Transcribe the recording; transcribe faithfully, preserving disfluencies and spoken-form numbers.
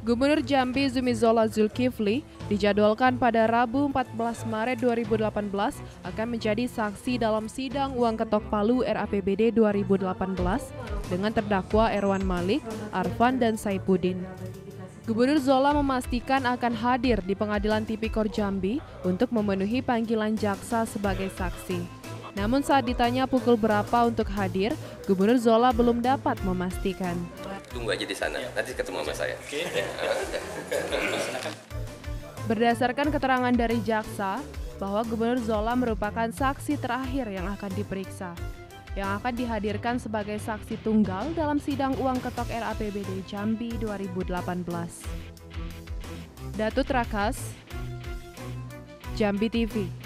Gubernur Jambi Zumi Zola Zulkifli dijadwalkan pada Rabu empat belas Maret dua ribu delapan belas akan menjadi saksi dalam sidang uang ketok palu R A P B D dua ribu delapan belas dengan terdakwa Erwan Malik, Arfan, dan Saipuddin. Gubernur Zola memastikan akan hadir di Pengadilan Tipikor Jambi untuk memenuhi panggilan jaksa sebagai saksi. Namun saat ditanya pukul berapa untuk hadir, Gubernur Zola belum dapat memastikan. Tunggu aja di sana, nanti ketemu sama saya. Oke. Berdasarkan keterangan dari jaksa, bahwa Gubernur Zola merupakan saksi terakhir yang akan diperiksa, yang akan dihadirkan sebagai saksi tunggal dalam sidang uang ketok R A P B D Jambi dua ribu delapan belas. Datut Rakas, Jambi T V.